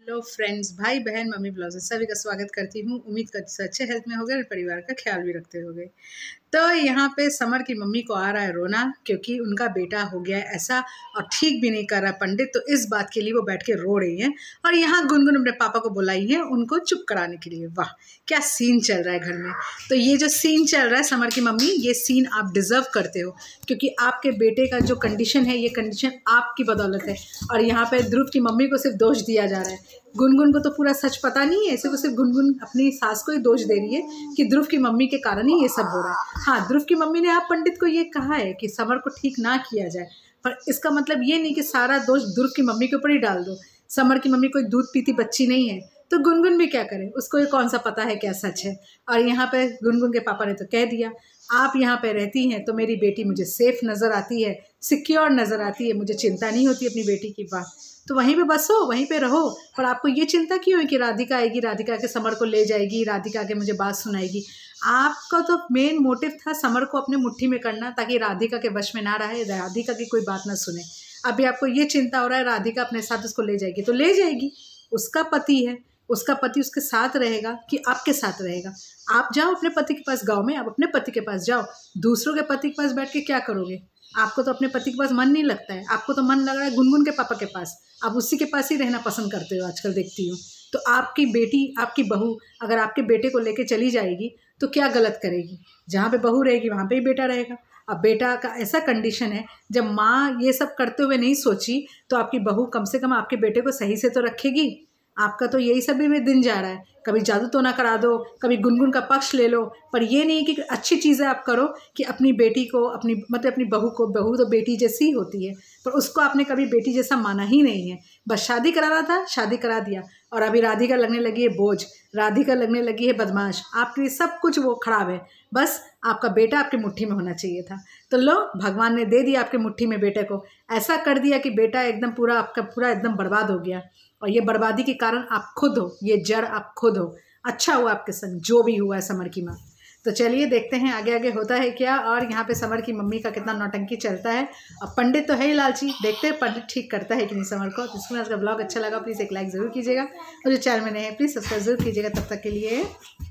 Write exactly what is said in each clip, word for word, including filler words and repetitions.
Hello friends, भाई बहन, mummy blog से सभी का स्वागत करती हूँ। उम्मीद करती हूँ अच्छे हेल्थ में हो गए और परिवार का ख्याल भी रखते हो गए। तो यहाँ पे समर की मम्मी को आ रहा है रोना, क्योंकि उनका बेटा हो गया है ऐसा और ठीक भी नहीं कर रहा पंडित। तो इस बात के लिए वो बैठ के रो रही हैं और यहाँ गुनगुन अपने पापा को बुलाई है उनको चुप कराने के लिए। वाह, क्या सीन चल रहा है घर में। तो ये जो सीन चल रहा है समर की मम्मी, ये सीन आप डिज़र्व करते हो, क्योंकि आपके बेटे का जो कंडीशन है ये कंडीशन आपकी बदौलत है। और यहाँ पे ध्रुव की मम्मी को सिर्फ दोष दिया जा रहा है। गुनगुन को तो पूरा सच पता नहीं है, सिर्फ सिर्फ गुनगुन अपनी सास को ही दोष दे रही है कि ध्रुव की मम्मी के कारण ही ये सब हो रहा है। हाँ, ध्रुव की मम्मी ने आप पंडित को ये कहा है कि समर को ठीक ना किया जाए, पर इसका मतलब ये नहीं कि सारा दोष ध्रुव की मम्मी के ऊपर ही डाल दो। समर की मम्मी कोई दूध पीती बच्ची नहीं है, तो गुनगुन भी क्या करे, उसको ये कौन सा पता है क्या सच है। और यहाँ पे गुनगुन के पापा ने तो कह दिया, आप यहाँ पे रहती हैं तो मेरी बेटी मुझे सेफ नज़र आती है, सिक्योर नज़र आती है, मुझे चिंता नहीं होती अपनी बेटी की। बात तो वहीं पे बसो, वहीं पे रहो। पर आपको ये चिंता क्यों है कि राधिका आएगी, राधिका के समर को ले जाएगी, राधिका के मुझे बात सुनाएगी। आपका तो मेन मोटिव था समर को अपने मुट्ठी में करना, ताकि राधिका के वश में ना रहे, राधिका की कोई बात ना सुने। अभी आपको ये चिंता हो रहा है राधिका अपने साथ उसको ले जाएगी, तो ले जाएगी, उसका पति है, उसका पति उसके साथ रहेगा कि आपके साथ रहेगा। आप जाओ अपने पति के पास गाँव में, आप अपने पति के पास जाओ। दूसरों के पति के पास बैठ के क्या करोगे? आपको तो अपने पति के पास मन नहीं लगता है, आपको तो मन लग रहा है गुनगुन के पापा के पास। आप उसी के पास ही रहना पसंद करते हो आजकल, देखती हूँ। तो आपकी बेटी, आपकी बहू अगर आपके बेटे को लेके चली जाएगी तो क्या गलत करेगी? जहाँ पे बहू रहेगी वहाँ पे ही बेटा रहेगा। अब बेटा का ऐसा कंडीशन है, जब माँ ये सब करते हुए नहीं सोची तो आपकी बहू कम से कम आपके बेटे को सही से तो रखेगी। आपका तो यही सब में दिन जा रहा है, कभी जादू टोना करा दो, कभी गुनगुन का पक्ष ले लो, पर ये नहीं कि अच्छी चीज़ें आप करो कि अपनी बेटी को, अपनी मतलब अपनी बहू को, बहू तो बेटी जैसी होती है, पर उसको आपने कभी बेटी जैसा माना ही नहीं है। बस शादी कराना था, शादी करा दिया, और अभी राधिका लगने लगी है बोझ, राधिका लगने लगी है बदमाश। आपके लिए सब कुछ वो खराब है, बस आपका बेटा आपकी मुट्ठी में होना चाहिए था। तो लो, भगवान ने दे दिया आपके मुट्ठी में बेटे को, ऐसा कर दिया कि बेटा एकदम पूरा आपका पूरा एकदम बर्बाद हो गया। और ये बर्बादी के कारण आप खुद हो, ये जड़ आप खुद हो। अच्छा हुआ आपके संग जो भी हुआ है समर की माँ। तो चलिए देखते हैं आगे आगे होता है क्या। और यहाँ पे समर की मम्मी का कितना नौटंकी चलता है। और पंडित तो है ही लालची, देखते हैं पंडित ठीक करता है कि नहीं समर को। जिसको आज का ब्लॉग अच्छा लगा प्लीज़ एक लाइक ज़रूर कीजिएगा, और जो चैनल में नए हैं प्लीज़ सब्सक्राइब जरूर कीजिएगा। तब तक के लिए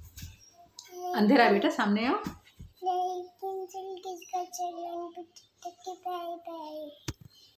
अंधेरा बेटा सामने आओ।